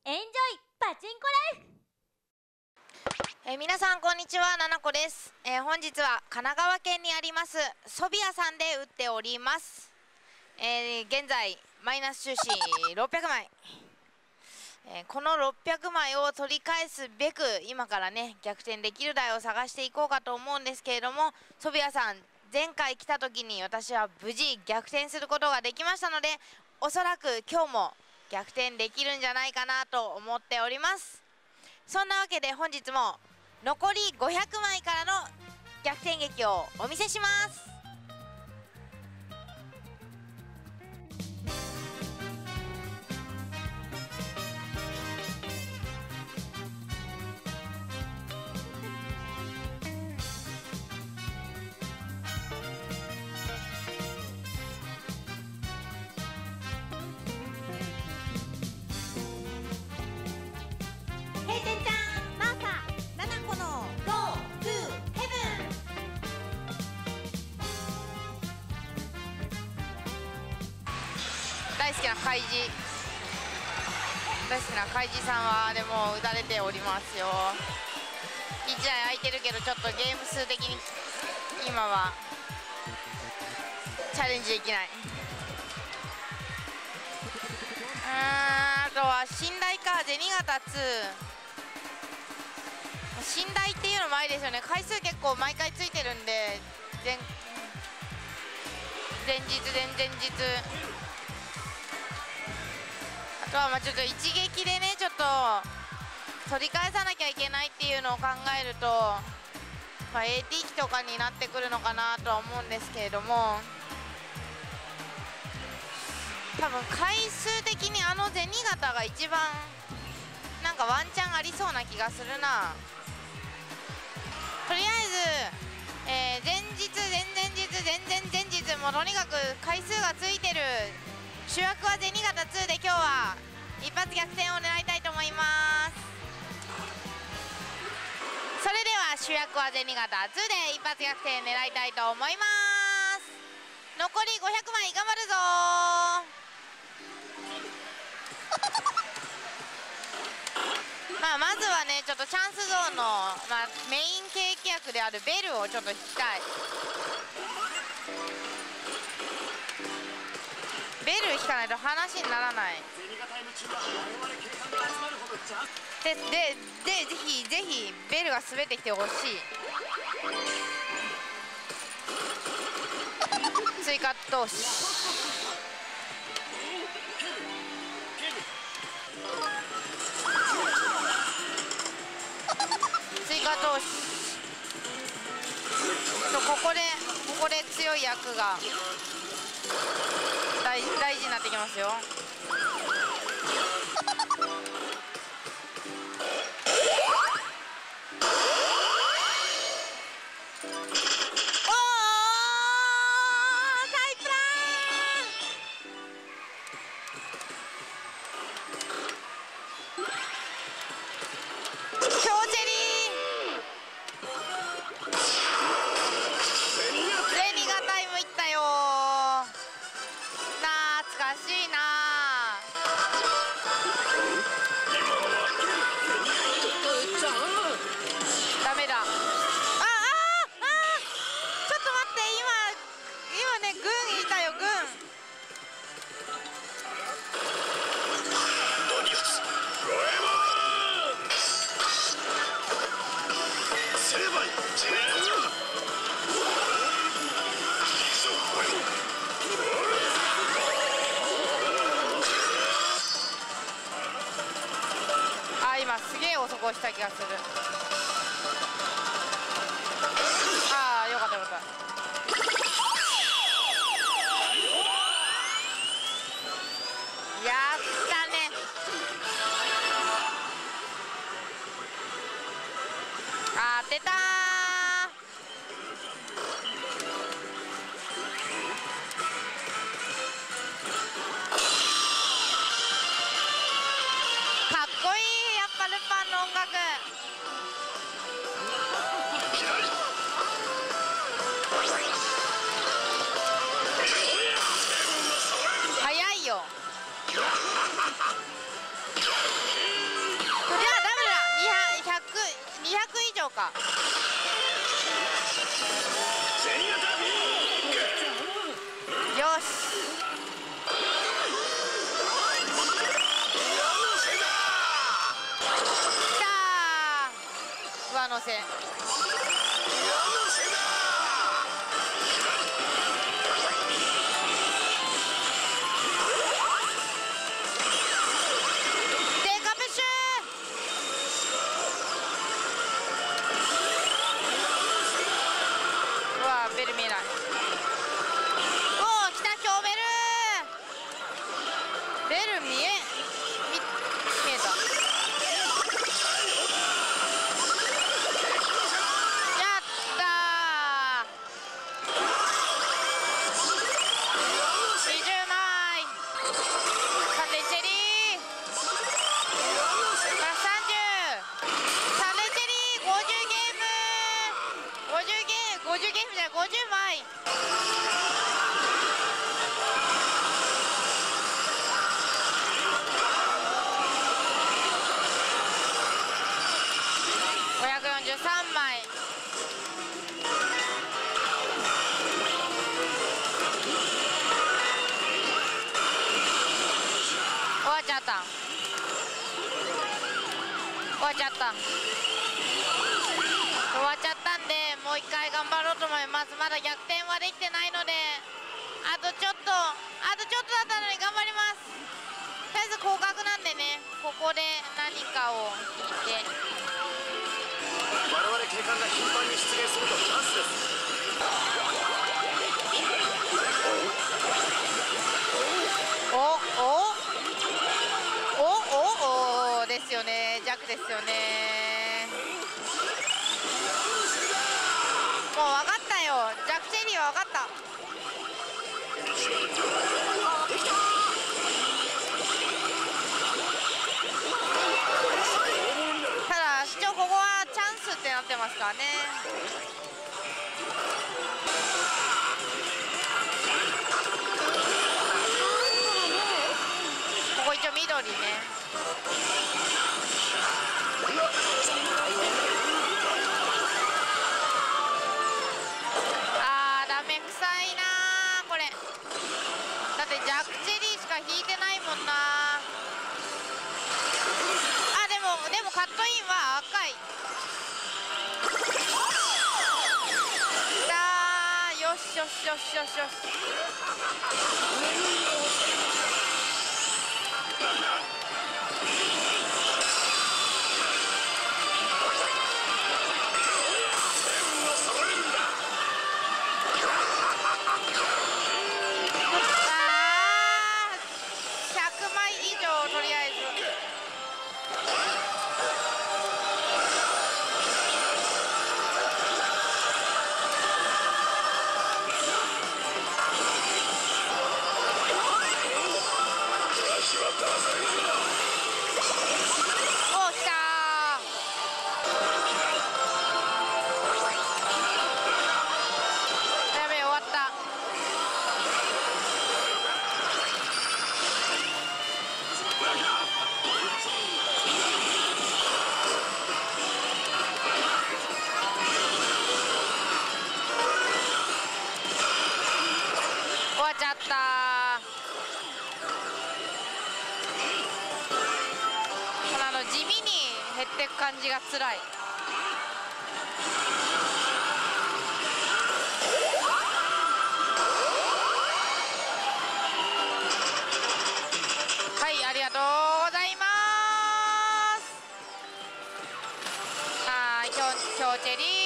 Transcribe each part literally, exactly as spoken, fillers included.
エンジョイパチンコライフ。 えー、皆さんこんにちは、ななこです。えー、本日は神奈川県にありますソビアさんで打っております。えー、現在マイナス収支ろっぴゃくまい、えー、このろっぴゃくまいを取り返すべく今からね逆転できる台を探していこうかと思うんですけれども、ソビアさん前回来た時に私は無事逆転することができましたので、おそらく今日も逆転できるんじゃないかなと思っております。そんなわけで本日も残りごひゃくまいからの逆転劇をお見せします。大好きなカイジ大好きなカイジさんはでも打たれておりますよ。いちだい空いてるけどちょっとゲーム数的に今はチャレンジできない。うーん、あとは信頼か銭形ツー、信頼っていうのもありですよね。回数結構毎回ついてるんで、前前日前々日あとはまあちょっと一撃でねちょっと取り返さなきゃいけないっていうのを考えると、まあ、エーティー 機とかになってくるのかなとは思うんですけれども、多分回数的にあの銭形が一番なんかワンチャンありそうな気がするな。とりあえず、えー、前日前々日前々前日もとにかく回数がついてる。主役は銭形ツーで今日は一発逆転を狙いたいと思います。それでは主役は銭形ツーで一発逆転狙いたいと思います。残りごひゃくまい頑張るぞーまあまずはねちょっとチャンスゾーンの、まあ、メイン契約であるベルをちょっと引きたい。ベル引かないと話にならない。で、で、で、ぜひ、ぜひ、ベルが滑ってきてほしい。追加投資。追加投資。と、ここで、ここで強い役が。大, 大事になってきますよ。今すげえ遅くした気がする。ああよかったよかった。やったね。あー当てたー。かっこいい。やっぱルパンの音楽か。よし、きたー、上乗せ。ベル見えない。おお、来た、今日ベルベル見え、み見えた。やったー、にじゅうまい。サンデーチェリープラスさんじゅう。サンデーチェリーごじゅうゲーム、ごじゅうゲーム、ごじゅうゲームじゃない、ごじゅうまい。ごひゃくよんじゅうさんまい。終わっちゃった。終わっちゃった。終わっちゃったんで、もう一回頑張ろうと思います。まだ逆転はできてないので、あとちょっと、あとちょっとだったのに頑張ります。とりあえず降格なんでね、ここで何かを引いて。 我々警官が頻繁に出現するとチャンスです。 おおおおおですよね、弱ですよね。もう分かったよ、弱チェリーは分かった。ただ市長、ここはチャンスってなってますからね。ここ一応緑ね。あー、ダメくさいなーこれ。だってジャックチェリーしか引いてないもんな。あ、でもでもカットインは赤い。だー、よしよしよしよしよし。とりあえずおー、来たー。やべえ、終わった。終わっちゃったー。このあの地味に減っていく感じがつらい。はい、ありがとうございます。はい、今日今日チェリー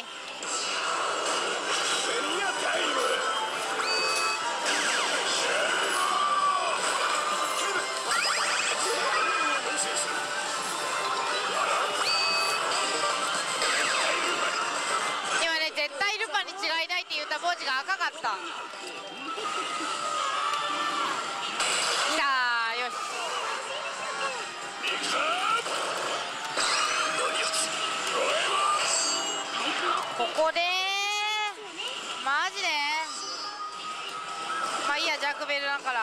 文字が赤かった。きたー、よし。ここでマジでまあいいや、ジャックベルだから。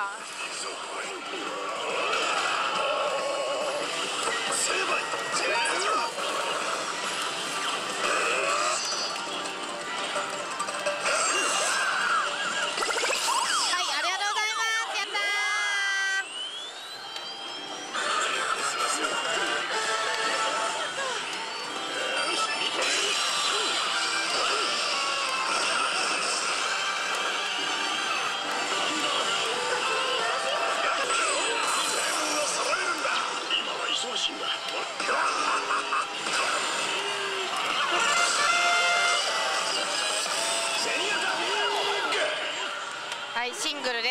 はいシングルです。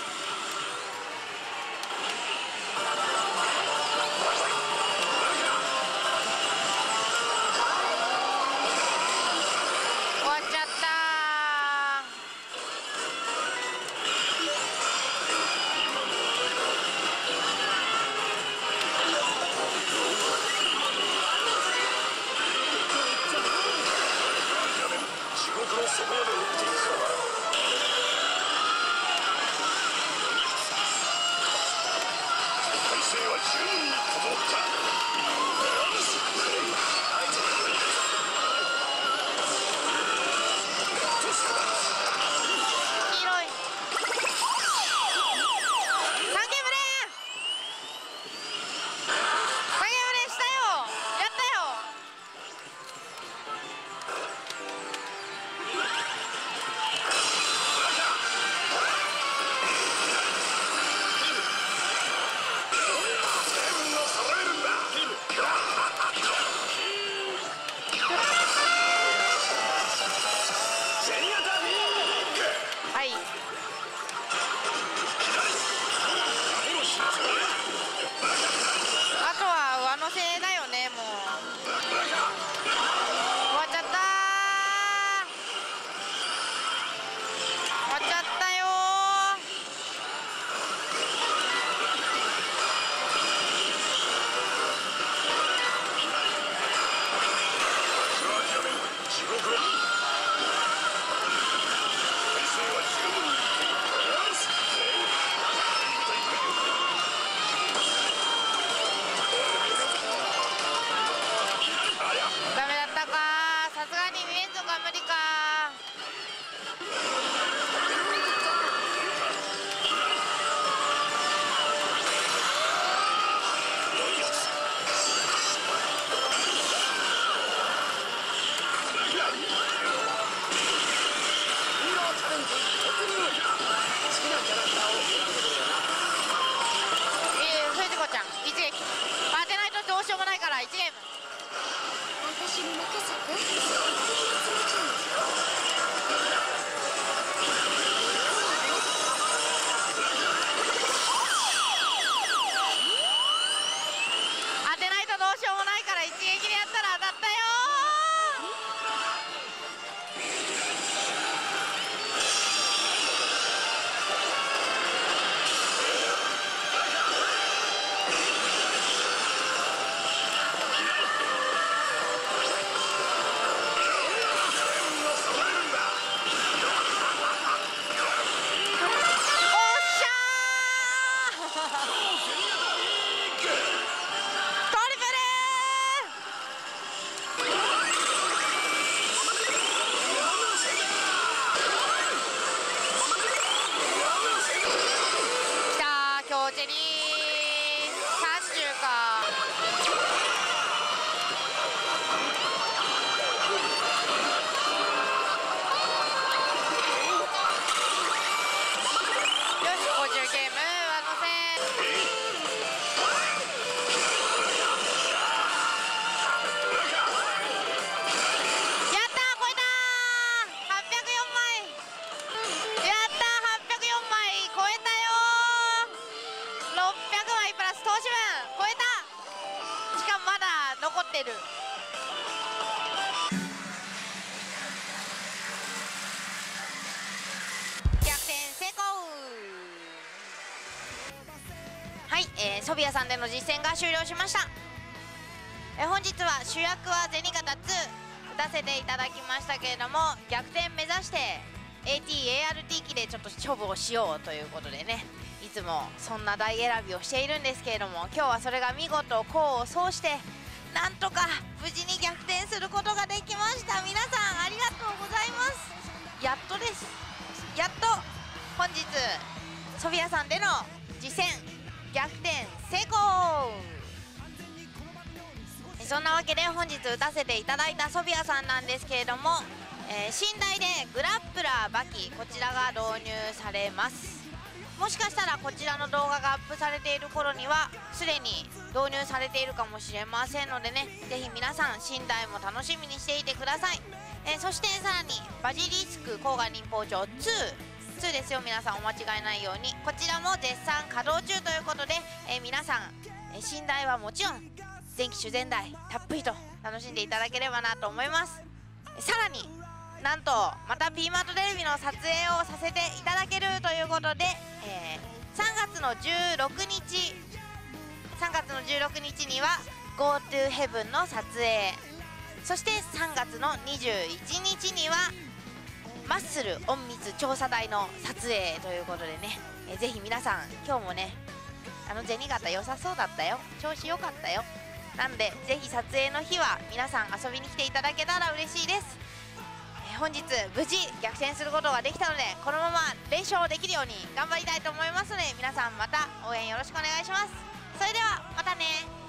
終わっちゃった。 地獄の底まで追っていくか。体勢は十分に整った。 黄色い三ゲーム連三ゲーム連したよ。やったよ。はいあとは上乗せだよね。もう終わっちゃった終わっちゃったよ。 地獄の体勢は十分にダメだったか。さすがにに連続は無理か。えー、藤子ちゃん一撃当てないとどうしようもないからいちゲーム。 私に任せて。 当てないとどうしようもないから一撃でやったら当たったよ。おっしゃートリプルきたー。強チェリーさんじゅうか。よしごじゅうゲーム上乗せ。やったー超えたー。はっぴゃくよんまいやったー。はっぴゃくよんまい超えたよー。ろっぴゃくまいプラス投資分超えた。しかもまだ残ってる。逆転成功。はい、えー、ソビアさんでの実践が終了しました。えー本日は主役は銭形ツー打たせていただきましたけれども、逆転目指して エーティーエーアールティー 機でちょっと勝負をしようということでね、いつもそんな台選びをしているんですけれども、今日はそれが見事功を奏してなんとか無事に逆転することができました。皆さんありがとうございます。やっとです。やっと本日ソビアさんでの実戦逆転成功。そんなわけで本日打たせていただいたソビアさんなんですけれども、えー、新台でグラップラーバキこちらが導入されます。もしかしたらこちらの動画がアップされている頃にはすでに導入されているかもしれませんのでね、ぜひ皆さん新台も楽しみにしていてください。えー、そしてさらにバジリスク甲賀忍法帳ツーツーですよ。皆さんお間違いないように。こちらも絶賛稼働中ということで、えー皆さん、えー寝台はもちろん全機種全台たっぷりと楽しんでいただければなと思います。さらになんとまた P マートテレビの撮影をさせていただけるということで、えー、さんがつのじゅうろくにちさんがつのじゅうろくにちには GoToHeaven の撮影、そしてさんがつのにじゅういちにちにはマッスル隠密調査隊の撮影ということでね、えー、ぜひ皆さん今日もねあの銭形良さそうだったよ、調子良かったよ。なんでぜひ撮影の日は皆さん遊びに来ていただけたら嬉しいです。えー本日無事逆転することができたので、このまま連勝できるように頑張りたいと思いますので、皆さんまた応援よろしくお願いします。それではまたね。